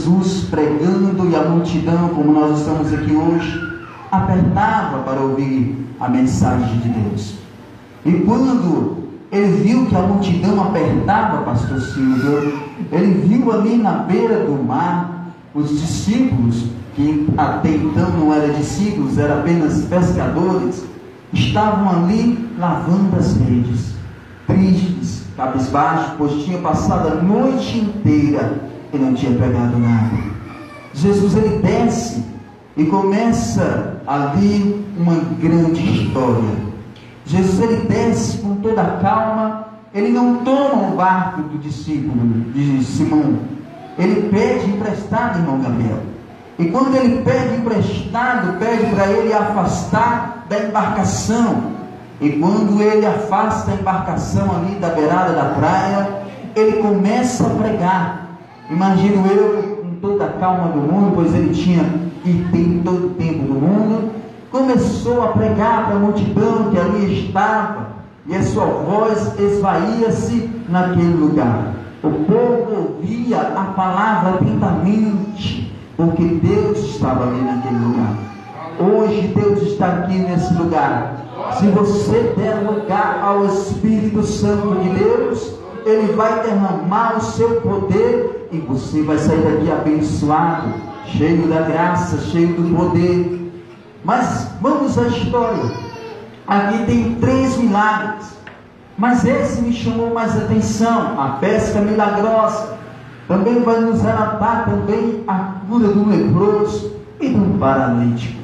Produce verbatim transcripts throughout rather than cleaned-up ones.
Jesus pregando e a multidão, como nós estamos aqui hoje, apertava para ouvir a mensagem de Deus. E quando ele viu que a multidão apertava, pastor Silvio, ele viu ali na beira do mar os discípulos, que até então não eram discípulos, eram apenas pescadores, estavam ali lavando as redes, tristes, cabisbaixos, pois tinha passado a noite inteira e não tinha pegado nada. Jesus, ele desce e começa ali uma grande história. Jesus, ele desce com toda a calma, ele não toma o barco do discípulo de Simão, ele pede emprestado, irmão Gabriel. E quando ele pede emprestado, pede para ele afastar da embarcação. E quando ele afasta a embarcação ali da beirada da praia, ele começa a pregar. Imagino eu, com toda a calma do mundo, pois ele tinha e tem todo o tempo do mundo, começou a pregar para a multidão que ali estava, e a sua voz esvaía-se naquele lugar. O povo ouvia a palavra atentamente, porque Deus estava ali naquele lugar. Hoje Deus está aqui nesse lugar. Se você der lugar ao Espírito Santo de Deus, Ele vai derramar o seu poder e você vai sair daqui abençoado, cheio da graça, cheio do poder. Mas vamos à história. Aqui tem três milagres, mas esse me chamou mais atenção, a pesca milagrosa. Também vai nos relatar também a cura do leproso e do paralítico.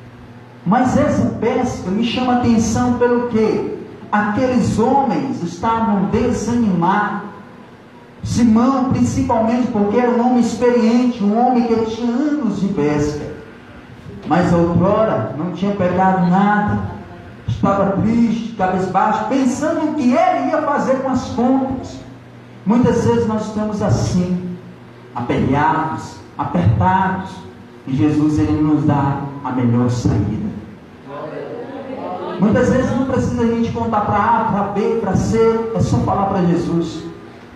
Mas essa pesca me chama a atenção pelo que aqueles homens estavam desanimados. Simão, principalmente porque era um homem experiente, um homem que tinha anos de pesca, mas outrora não tinha pegado nada, estava triste, cabisbaixo, pensando o que ele ia fazer com as contas. Muitas vezes nós estamos assim, aperreados, apertados, e Jesus, ele nos dá a melhor saída. Muitas vezes não precisa a gente contar para A, para B, para C, é só falar para Jesus.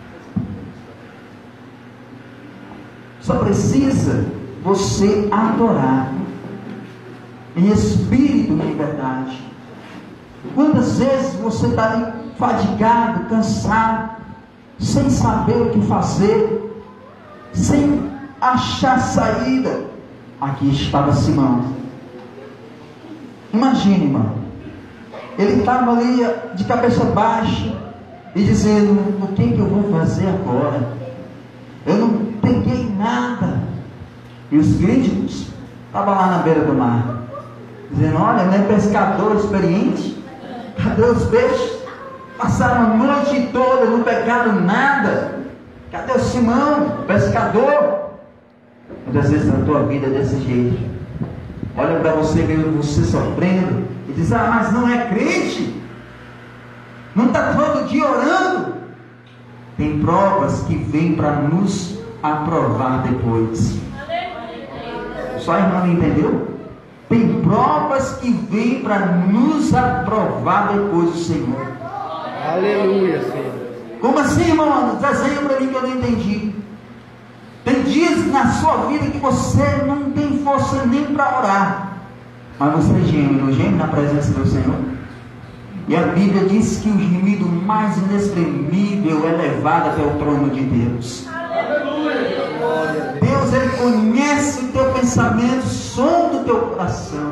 Só precisa você adorar em espírito e em verdade. Quantas vezes você está ali fadigado, cansado, sem saber o que fazer, sem achar saída? Aqui estava Simão. Imagine, irmão, ele estava ali de cabeça baixa e dizendo: o que, que eu vou fazer agora? Eu não peguei nada. E os críticos estavam lá na beira do mar, dizendo: olha, não é pescador experiente? Cadê os peixes? Passaram a noite toda, não pegaram nada. Cadê o Simão, pescador? Muitas vezes na tua vida é desse jeito. Olha para você mesmo, você sofrendo, e diz: ah, mas não é crente? Não está todo dia orando? Tem provas que vêm para nos aprovar depois. Só a irmã não entendeu? Tem provas que vêm para nos aprovar depois do Senhor. Aleluia, Senhor. Como assim, irmão? Desenha para mim que eu não entendi. Tem dias na sua vida que você não tem força nem para orar, mas você geme, não geme na presença do Senhor? E a Bíblia diz que o gemido mais inexprimível é levado até o trono de Deus. Aleluia. Deus, Ele conhece o teu pensamento, o som do teu coração.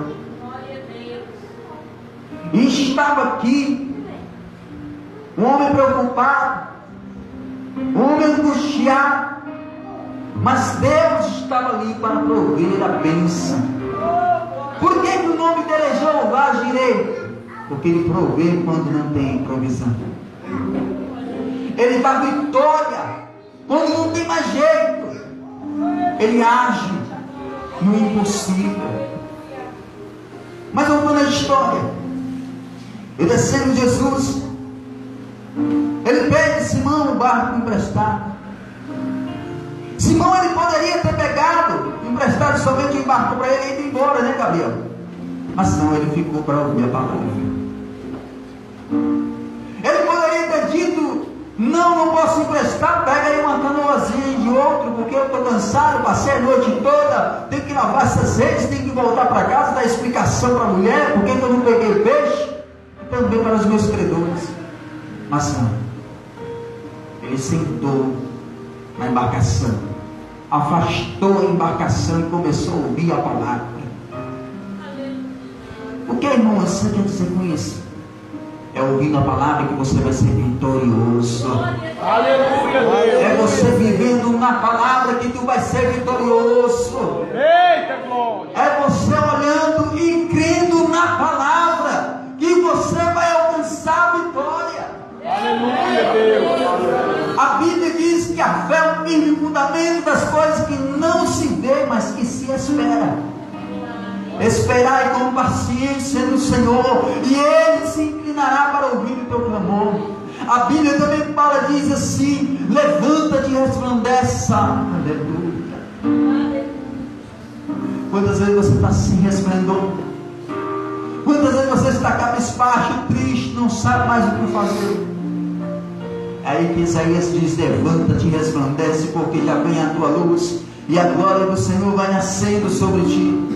E estava aqui um homem preocupado, um homem angustiado, mas Deus estava ali para prover a bênção. Por que, que o nome dele é Jeová Jireh? Porque Ele provê quando não tem provisão. Ele dá vitória quando não tem mais jeito. Ele age no impossível. Mas eu vou na história. E descendo Jesus, ele pede Simão o barco emprestado. Simão, ele poderia ter pegado, emprestado somente o barco para ele e ir embora, né, Gabriel? Mas não, ele ficou para ouvir a palavra. Ele poderia ter dito Não, não posso emprestar, pega aí uma canoazinha de outro, porque eu estou cansado, passei a noite toda, tenho que lavar essas redes, tenho que voltar para casa, dar explicação para a mulher, por que eu não peguei peixe, e também para os meus credores. Mas não, ele sentou na embarcação, afastou a embarcação e começou a ouvir a palavra. O que, irmão, você quer dizer com isso? É ouvindo a palavra que você vai ser vitorioso. Aleluia, Deus. É você vivendo na palavra que tu vai ser vitorioso. Eita glória. É você olhando e crendo na palavra que você vai alcançar a vitória. Aleluia, Deus. A Bíblia diz que a fé é o firme fundamento das coisas que não se vê, mas que se espera. Esperai com paciência no Senhor, e Ele se inclinará para ouvir o teu clamor. A Bíblia também fala, diz assim: levanta-te e resplandeça. Aleluia. Quantas vezes você está sem resplendor? Quantas vezes você está cabisbaixo, triste, não sabe mais o que fazer? Aí que Isaías diz: levanta-te e resplandece, porque já vem a tua luz, e a glória do Senhor vai nascendo sobre ti.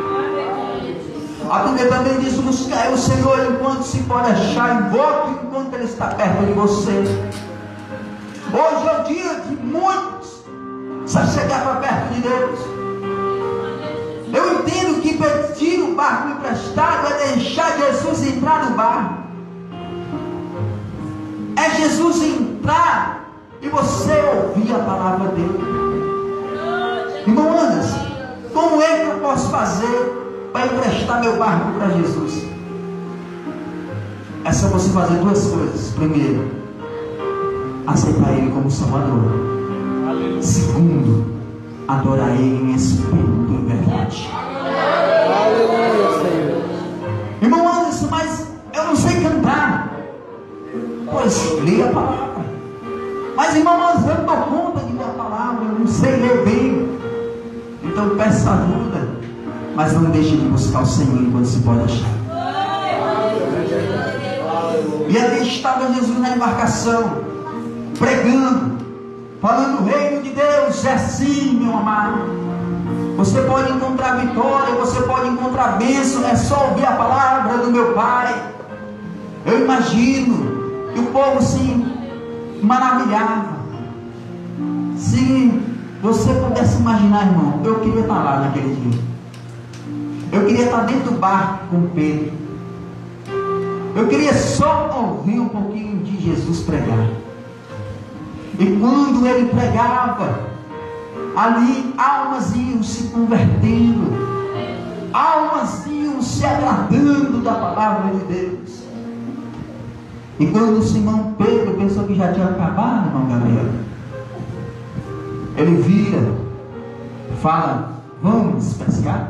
A Bíblia também diz: buscai o Senhor enquanto se pode achar, invoque enquanto Ele está perto de você. Hoje é o dia de muitos se chegar para perto de Deus. Eu entendo que pedir o barco emprestado é deixar Jesus entrar no barco. É Jesus entrar e você ouvir a palavra dele. Irmão Anderson, como é que eu posso fazer para emprestar meu barco para Jesus? É só você fazer duas coisas. Primeiro, aceitar Ele como Salvador. Aleluia. Segundo, adorar Ele em espírito e verdade. Aleluia, Senhor. Irmão Anderson, mas eu não sei cantar. Pois leia a palavra. Mas irmão Anderson, eu não dou conta de ler a palavra, eu não sei ler bem. Então peça ajuda. Mas não deixe de buscar o Senhor enquanto se pode achar. E ali estava Jesus na embarcação, pregando, falando: o reino de Deus é assim, meu amado. Você pode encontrar vitória, você pode encontrar bênção, é só ouvir a palavra do meu Pai. Eu imagino que o povo se maravilhava. Se você pudesse imaginar, irmão, eu queria estar lá naquele dia. Eu queria estar dentro do barco com Pedro. Eu queria só ouvir um pouquinho de Jesus pregar. E quando ele pregava, ali almas iam se convertendo, almas iam se agradando da palavra de Deus. E quando Simão Pedro pensou que já tinha acabado, irmão Gabriel, ele vira, fala: vamos pescar?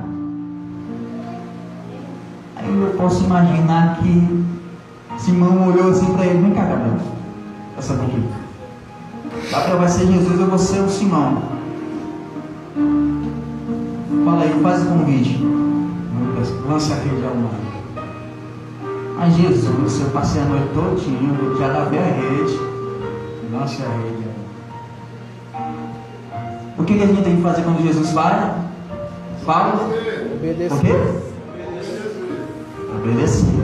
Aí eu posso imaginar que Simão olhou assim para ele: vem cá, Gabriel, essa daqui. Gabriel vai ser Jesus, eu vou ser o Simão. Fala aí, faz o convite. Lança a rede ao mar. Mas Jesus, eu passei a noite todinha, já lavei a rede. Lança a rede. O que a gente tem que fazer quando Jesus fala? Fala. Obedecer. O quê? Obedecer.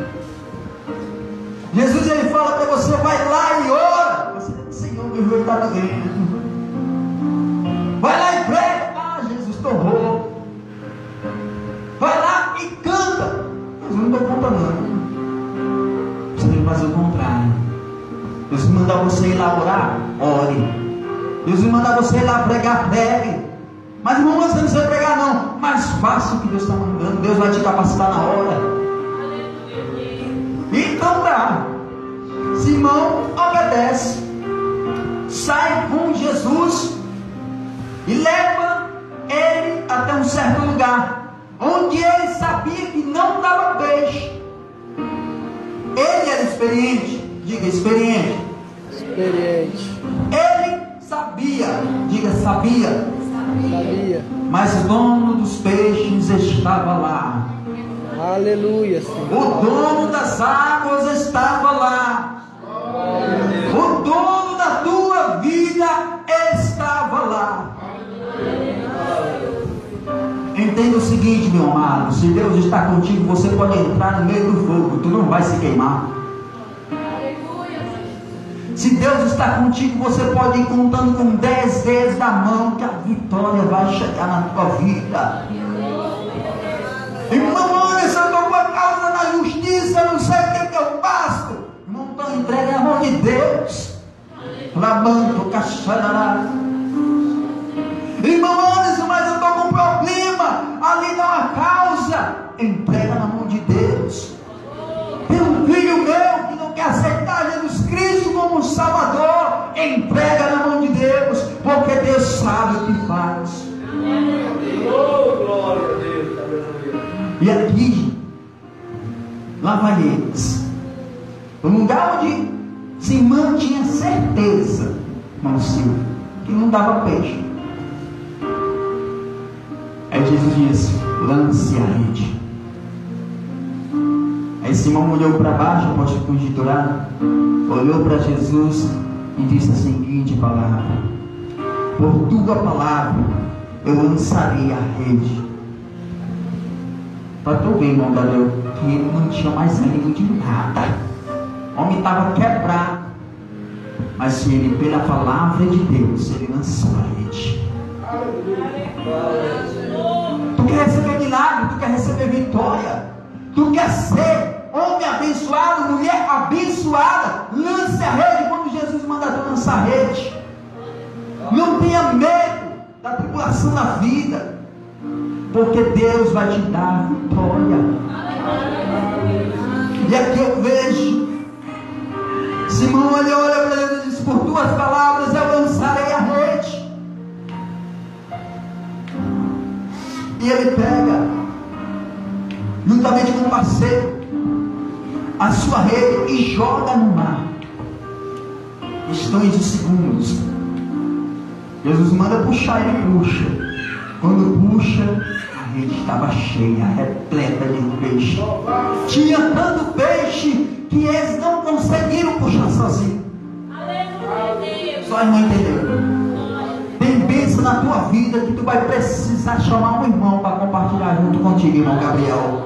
Jesus, ele fala para você: vai lá e ora. Você diz: Senhor, meu joelho está doendo. Vai lá e prega. Ah, Jesus, torrou. Vai lá e canta. Jesus, não dou conta não. Você tem que fazer o contrário. Jesus mandar você ir lá orar, ore. Jesus mandar você ir lá pregar, pregue. Mas irmão, você não precisa pregar não. Mais fácil que Deus está mandando. Deus vai te capacitar na hora. Então dá. Simão obedece, sai com Jesus e leva ele até um certo lugar, onde ele sabia que não dava peixe. Ele era experiente. Diga: experiente. Experiente. Ele sabia. Diga: sabia. Sabia. Mas o dono dos peixes estava lá. Aleluia, Senhor. O dono das águas estava lá. O dono da tua vida estava lá. Entenda o seguinte, meu amado: se Deus está contigo, você pode entrar no meio do fogo, tu não vai se queimar. Se Deus está contigo, você pode ir contando com dez vezes da mão, que a vitória vai chegar na tua vida. Irmão, olha, se eu estou com a causa na justiça, eu não sei o que, que eu faço. Irmão, estou entregue na mão de Deus. Lamando, cacharará. Irmão, olha, mas eu estou com um problema. Ali não há causa. Entrega na mão de Deus. Tem um filho meu que não quer aceitar Jesus Cristo como Salvador. Entrega na mão de Deus, porque Deus sabe o que faz. Oh, glória a Deus. E aqui, lá vai eles, um lugar onde Simão tinha certeza, irmão Silvio, que não dava peixe. Aí Jesus disse: lance a rede. Aí Simão olhou para baixo, pode conjecturar, olhou para Jesus e disse a seguinte palavra: por tua palavra eu lançarei a rede. Para tu ver, irmão Gabriel, que ele não tinha mais ânimo de nada. O homem estava quebrado. Mas se ele, pela palavra de Deus, ele lançou a rede. Tu quer receber milagre, tu quer receber vitória, tu quer ser homem abençoado, mulher abençoada, lance a rede quando Jesus manda tu lançar a rede. Não tenha medo da tribulação da vida, porque Deus vai te dar a vitória. E aqui eu vejo Simão, ele olha para ele e diz: por tuas palavras eu lançarei a rede. E ele pega, juntamente com o parceiro, a sua rede e joga no mar. Questões de segundos. Jesus manda puxar, ele puxa. Quando puxa, a rede estava cheia, repleta de peixe. Tinha tanto peixe que eles não conseguiram puxar sozinhos. Só a irmã entendeu. Tem bênção na tua vida que tu vai precisar chamar um irmão para compartilhar junto contigo, irmão Gabriel.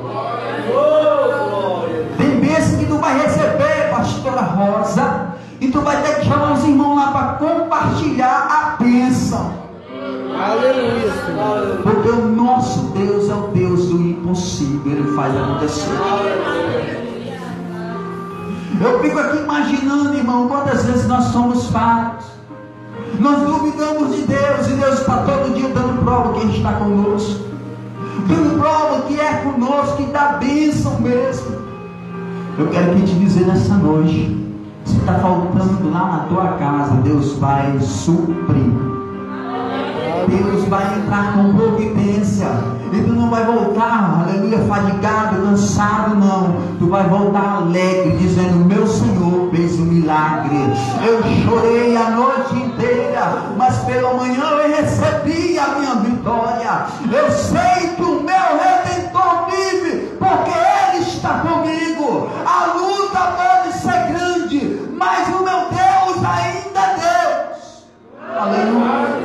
Tem bênção que tu vai receber, pastora Rosa, e tu vai ter que chamar os irmãos lá para compartilhar a bênção. Aleluia, Senhor. Porque o nosso Deus é o Deus do impossível, Ele faz acontecer. Eu fico aqui imaginando, irmão, quantas vezes nós somos falhos. Nós duvidamos de Deus, e Deus está todo dia dando prova que Ele está conosco, dando prova que é conosco, que dá bênção mesmo. Eu quero aqui te dizer nessa noite: se está faltando lá na tua casa, Deus vai suprir. Deus vai entrar com providência. E tu não vai voltar, aleluia, fadigado, cansado, não. Tu vai voltar alegre, dizendo: meu Senhor fez um milagre. Eu chorei a noite inteira, mas pela manhã eu recebi a minha vitória. Eu sei que o meu Redentor vive, porque Ele está comigo. A luta pode ser grande, mas o meu Deus ainda é Deus. Aleluia.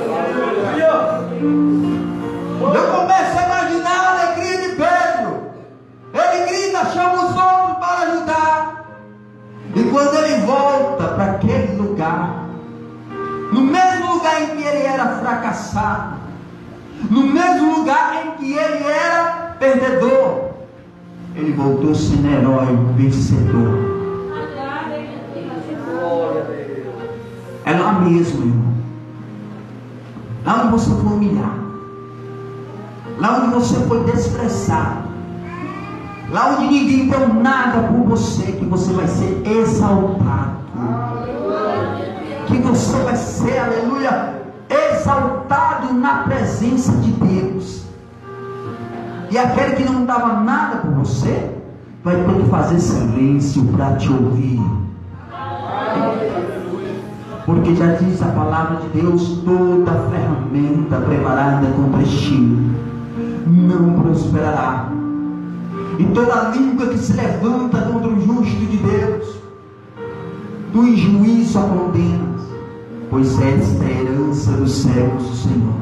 Eu começo a imaginar a alegria de Pedro. Ele grita, chama os outros para ajudar. E quando ele volta para aquele lugar, no mesmo lugar em que ele era fracassado, no mesmo lugar em que ele era perdedor, ele voltou sendo herói, vencedor. É lá mesmo, irmão. Lá onde você foi humilhado, lá onde você foi desprezado, lá onde ninguém deu nada por você, que você vai ser exaltado, que você vai ser, aleluia, exaltado na presença de Deus. E aquele que não dava nada por você vai ter que fazer silêncio para te ouvir. Porque já diz a palavra de Deus: toda ferramenta preparada contra ti não prosperará, e toda língua que se levanta contra o justo de Deus Tu em juízo a condenas, pois esta é a herança dos servos do Senhor.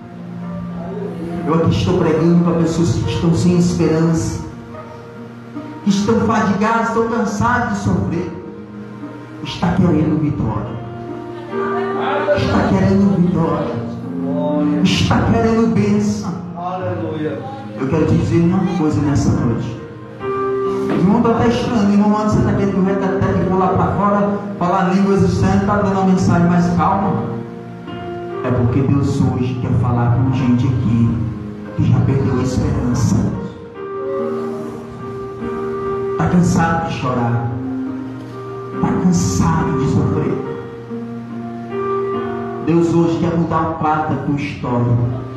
Eu aqui estou pregando para pessoas que estão sem esperança, que estão fadigadas, estão cansadas de sofrer. Está querendo vitória. Está querendo vitória. Está querendo bênção. Eu quero te dizer uma coisa nessa noite. O irmão está até estranho. O irmão, você está querendo que o até de pular para fora, falar línguas estranhas, está dando uma mensagem mais calma. É porque Deus hoje quer falar com gente aqui que já perdeu a esperança. Está cansado de chorar. Está cansado de sofrer. Deus hoje quer mudar o quadro da tua história.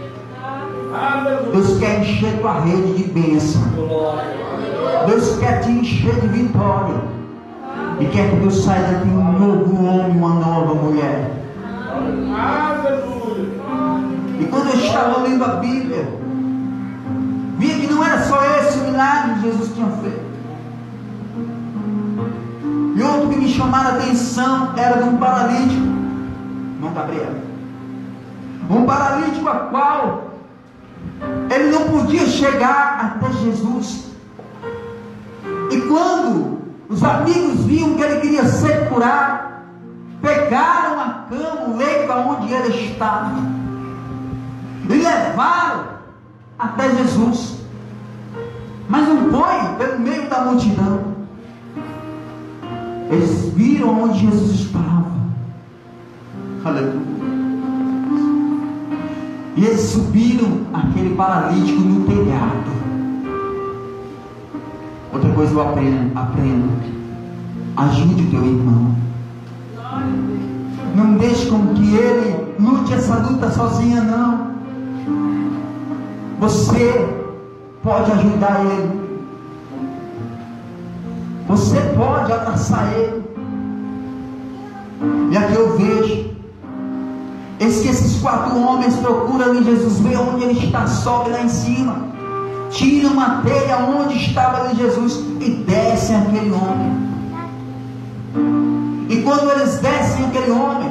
Deus quer encher tua rede de bênção. Deus quer te encher de vitória. E quer que Deus saia daqui um novo homem, uma nova mulher. E quando eu estava lendo a Bíblia, via que não era só esse o milagre que Jesus tinha feito. E outro que me chamaram a atenção era de um paralítico, não Gabriel, um paralítico a qual ele não podia chegar até Jesus. E quando os amigos viam que ele queria ser curado, pegaram a cama, o leito aonde ele estava, e levaram até Jesus. Mas não foi pelo meio da multidão. Eles viram onde Jesus estava. Aleluia. E eles subiram aquele paralítico no telhado. Outra coisa eu aprendo, aprendo. Ajude o teu irmão. Não deixe com que ele lute essa luta sozinha, não. Você pode ajudar ele. Você pode abraçar ele. E aqui eu vejo, eis que esses quatro homens procuram em Jesus, vê onde ele está, sobe lá em cima, tiram uma telha onde estava ali Jesus e descem aquele homem. E quando eles descem aquele homem,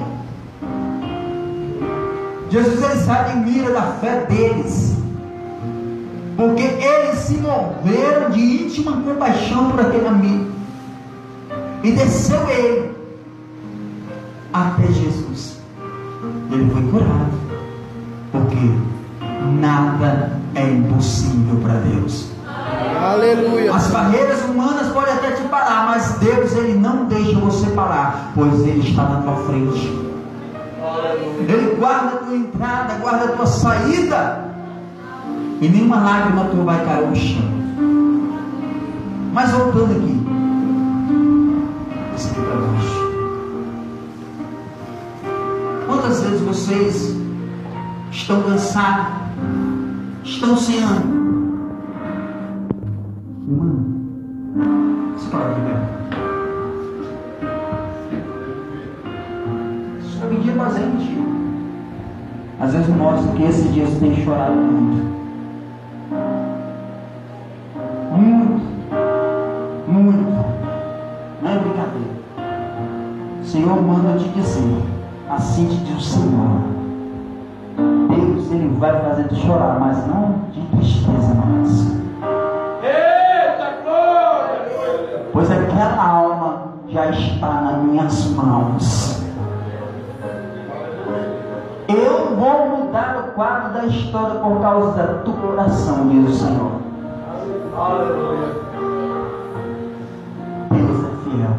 Jesus ele se admira da fé deles, porque eles se moveram de íntima compaixão por aquele amigo, e desceu ele até Jesus. Ele foi curado, porque nada é impossível para Deus. Aleluia. As barreiras humanas podem até te parar, mas Deus ele não deixa você parar, pois Ele está na tua frente. Ele guarda a tua entrada, guarda a tua saída, e nenhuma lágrima tua vai cair no chão. Mas voltando aqui, escreva abaixo. Quantas vezes vocês estão cansados, estão sem ânimo? Irmão, você pode ver. Só me dia fazer mentira. Às vezes mostra que esse dia você tem chorado muito. Muito, muito. Não é brincadeira. O Senhor manda te dizer, assim te diz o Senhor. Deus, Ele vai fazer te chorar, mas não de tristeza mais. Eita glória! Pois aquela alma já está nas minhas mãos. Eu vou mudar o quadro da história por causa da tua oração, diz o Senhor. Aleluia. Deus é fiel.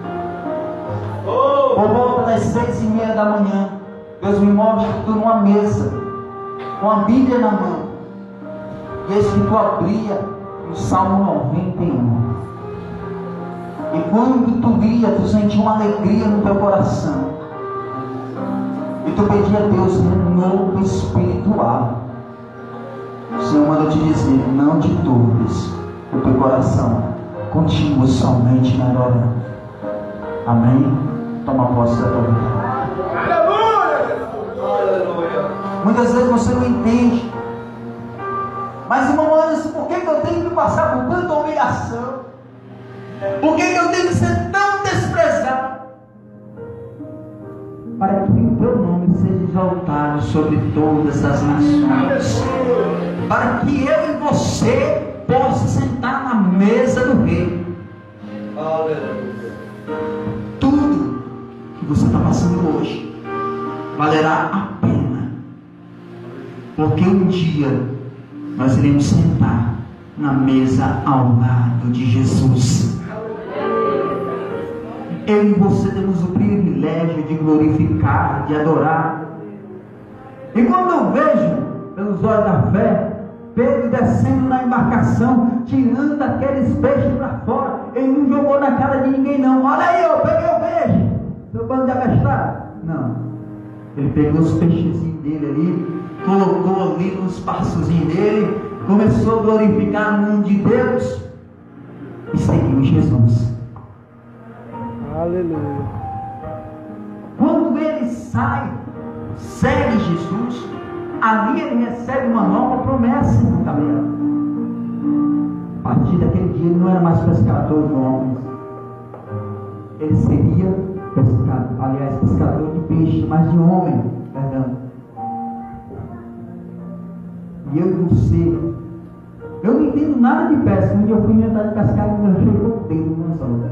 Por volta das seis e meia da manhã, Deus me mostra que estou numa mesa, com a Bíblia na mão, e esse que tu abria no Salmo noventa e um. E quando tu via, tu sentia uma alegria no teu coração, e tu pedia a Deus renovo espiritual. O Senhor manda te dizer, não te turbes o teu coração, continua somente na oração. Amém? Toma posse da tua vida. Aleluia! Aleluia! Muitas vezes você não entende, mas irmão Anderson, por que, que eu tenho que passar por tanta humilhação? Por que, que eu tenho que ser tão desprezado? teu nome seja exaltado sobre todas as nações, para que eu e você possa sentar na mesa do rei. Aleluia. Tudo que você está passando hoje valerá a pena, porque um dia nós iremos sentar na mesa ao lado de Jesus. Eu e você temos o privilégio de glorificar, de adorar. E quando eu vejo pelos olhos da fé Pedro descendo na embarcação, tirando aqueles peixes para fora, ele não jogou na cara de ninguém não. Olha aí, eu peguei o peixe, seu bando de abestado. Não, ele pegou os peixezinhos dele ali, colocou ali nos passozinhos dele, começou a glorificar o nome de Deus e seguiu Jesus. Aleluia. Quando ele sai, segue Jesus, ali ele recebe uma nova promessa no caminho. A partir daquele dia ele não era mais pescador de homens, ele seria pescador, aliás, pescador de peixe, mas de homem, perdão. E eu e você, eu não entendo nada de pesca. Um dia eu fui inventar de pescar e eu achei o dedo no anzol.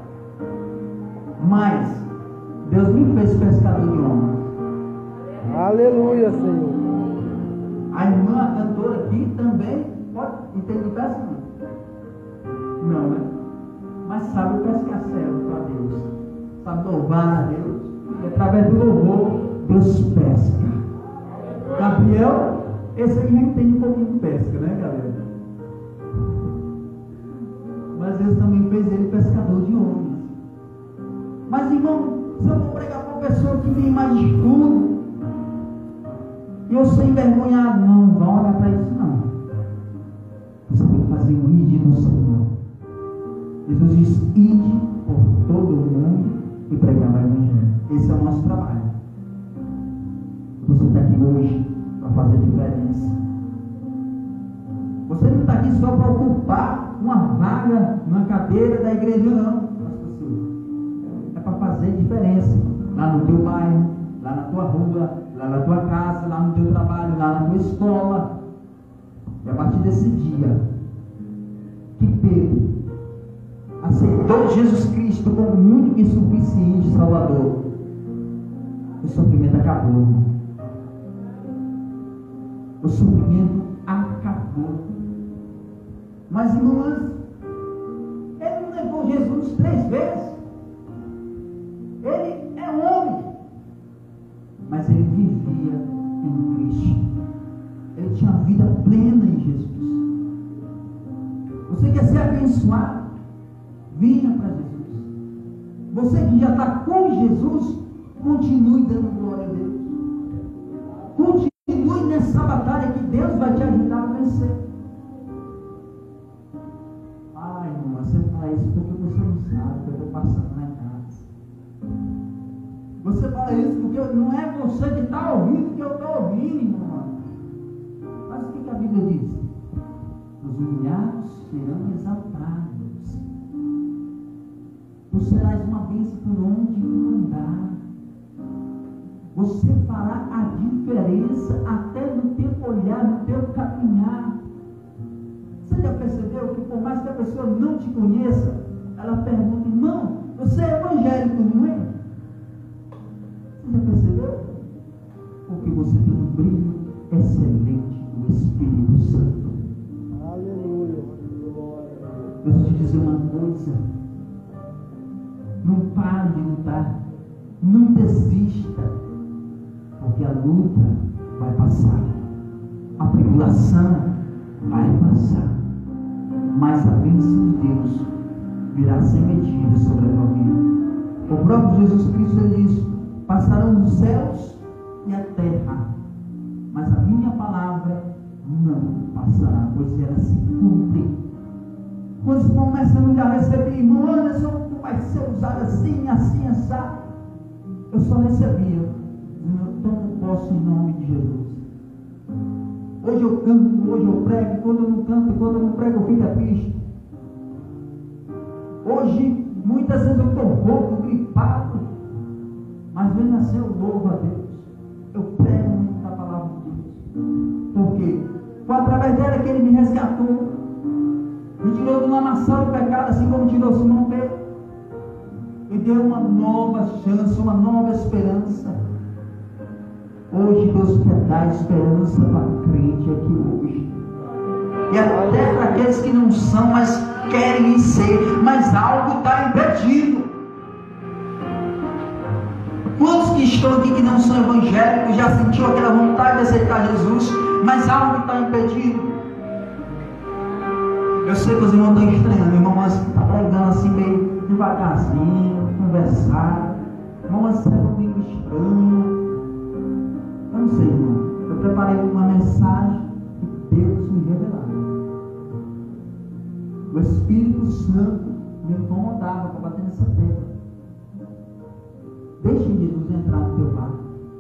Mas Deus me fez pescador de homem. Aleluia, Senhor. A irmã, a cantora aqui também pode entender de pesca? Não, não, né? Mas sabe pescar certo para Deus, sabe louvar a Deus, e através do louvor Deus pesca. Gabriel, esse aí já entende um pouquinho de pesca, né, galera? Mas Deus também fez ele pescador de homens. Mas, irmão, se eu vou pregar para uma pessoa que tem mais escuro, e eu sou envergonhado, não, não vão olhar para isso, não. Você tem que fazer o ide do Senhor. Jesus diz: ide por todo o mundo e pregar o Evangelho. Esse é o nosso trabalho. Você está aqui hoje para fazer diferença. Você não está aqui só para ocupar uma vaga, uma cadeira da igreja, não. É para fazer diferença lá no teu bairro, lá na tua rua, lá na tua casa, lá no teu trabalho, lá na tua escola. E a partir desse dia que Pedro aceitou Jesus Cristo como único e suficiente Salvador, o sofrimento acabou. O sofrimento acabou. Mas, irmãos, ele não levou Jesus três vezes. Ele é homem, mas ele vivia em Cristo. Ele tinha vida plena em Jesus. Você quer ser abençoado? Vinha para Jesus. Você que já está com Jesus, continue dando glória a Deus. Continue nessa batalha que Deus vai te ajudar a vencer. Ai, irmão, você fala isso porque você não sabe o que eu estou passando lá em casa. Você fala isso porque não é você que está ouvindo que eu estou ouvindo, irmão. Mas o que, que a Bíblia diz? Os humilhados serão exaltados. Tu serás uma bênção por onde tu andar. Você fará a diferença até no teu olhar, no teu caminhar. Você já percebeu que por mais que a pessoa não te conheça, ela pergunta: irmão, você é evangélico, não é? Você já percebeu? Porque você tem um brilho excelente do Espírito Santo. Aleluia. Eu vou te dizer uma coisa: não pare de lutar, não desista, porque a luta vai passar, a tribulação vai passar, mas a bênção de Deus virá sem medida sobre a tua vida. O próprio Jesus Cristo, ele diz: passarão os céus e a terra, mas a minha palavra não passará, pois ela se cumpre. Quando você começando a receber, irmão, Anderson, tu vai ser usado assim, assim, assim. Eu só recebia. Eu tomo posse em nome de Jesus. Hoje eu canto, hoje eu prego, quando eu não canto, quando eu não prego, eu fico triste. Hoje, muitas vezes eu estou rouco, gripado, mas vem nascer o louvo a Deus. Porque foi através dela que ele me resgatou, me tirou do lamaçal do pecado, assim como tirou Simão Pedro, e deu uma nova chance, uma nova esperança. Hoje Deus quer dar esperança para o crente aqui hoje, e até para aqueles que não são, mas querem ser, mas algo está impedindo. Quantos que estão aqui que não são evangélicos já sentiu aquela vontade de aceitar Jesus, mas algo está impedindo? Eu sei que os irmãos estão estranhando, irmão, mas está pregando assim meio devagarzinho, conversar, irmão, mas é um meio estranho. Eu não sei, irmão, eu preparei uma mensagem que Deus me revelou. O Espírito Santo me incomodava para bater nessa tecla. Deixe Jesus entrar no teu lar.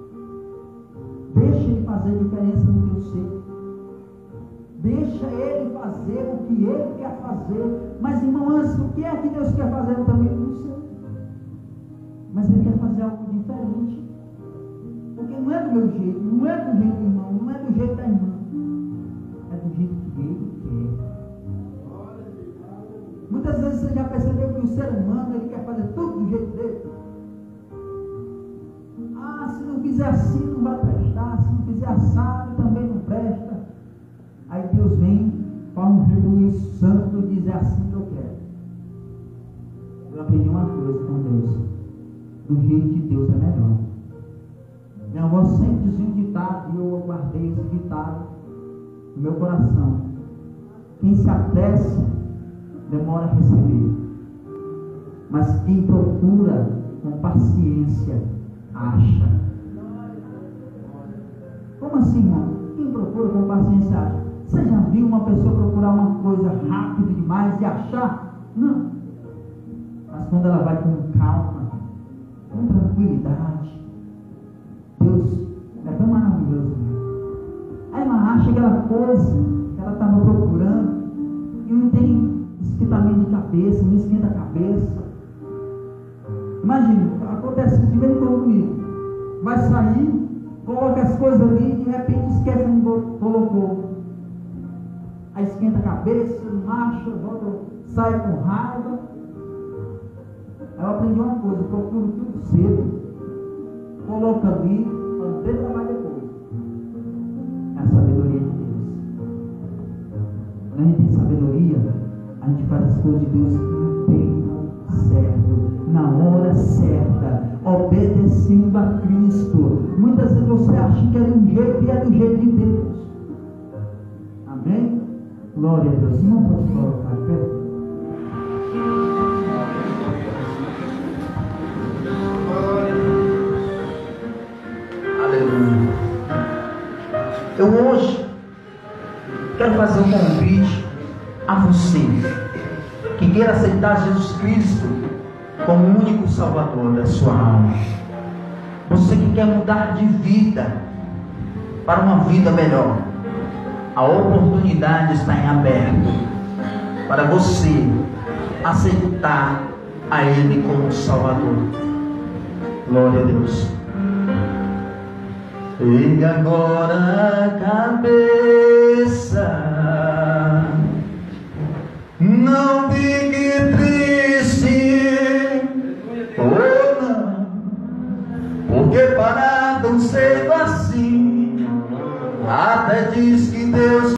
Deixa Ele fazer diferença no teu ser. Deixa Ele fazer o que Ele quer fazer. Mas, irmão, antes, o que é que Deus quer fazer? Eu também não sei. Mas Ele quer fazer algo diferente. Porque não é do meu jeito, não é do jeito do irmão, não é do jeito da irmã. É do jeito que Ele quer. Muitas vezes você já percebeu que o ser humano, ele quer fazer tudo do jeito dele. Ah, se não fizer assim não vai prestar, se não fizer assado também não presta. Aí Deus vem para um rebuliço santo e diz: é assim que eu quero. Eu aprendi uma coisa com Deus: do jeito de Deus é melhor. Minha avó sempre dizia um ditado, e eu guardei esse ditado no meu coração: quem se apressa demora a receber, mas quem procura com paciência acha. Como assim, irmão? Quem procura com paciência acha? Você já viu uma pessoa procurar uma coisa rápido demais e achar? Não. Mas quando ela vai com calma, com tranquilidade, Deus é tão maravilhoso. Aí ela acha aquela coisa que ela estava procurando e não tem esquentamento de cabeça, não esquenta a cabeça. Imagina, acontece de vez em quando comigo. Vai sair, coloca as coisas ali e de repente esquece onde colocou. Aí esquenta a cabeça, marcha, volta, sai com raiva. Aí eu aprendi uma coisa: procuro tudo cedo, coloca ali, quando Deus vai depois. É a sabedoria de Deus. Quando a gente tem sabedoria, a gente faz as coisas de Deus no tempo certo, na hora certa, obedecendo a Cristo. Muitas vezes você acha que é de um jeito e é do jeito de Deus. Amém? Glória a Deus. Não pode colocar pé. Aleluia. Eu hoje quero fazer um convite a você que queira aceitar Jesus Cristo como o único Salvador da sua alma. Você que quer mudar de vida para uma vida melhor. A oportunidade está em aberto para você aceitar a Ele como Salvador. Glória a Deus. Ergue agora a cabeça, não fique triste, oh não, porque parar tão cedo assim, até diz que Deus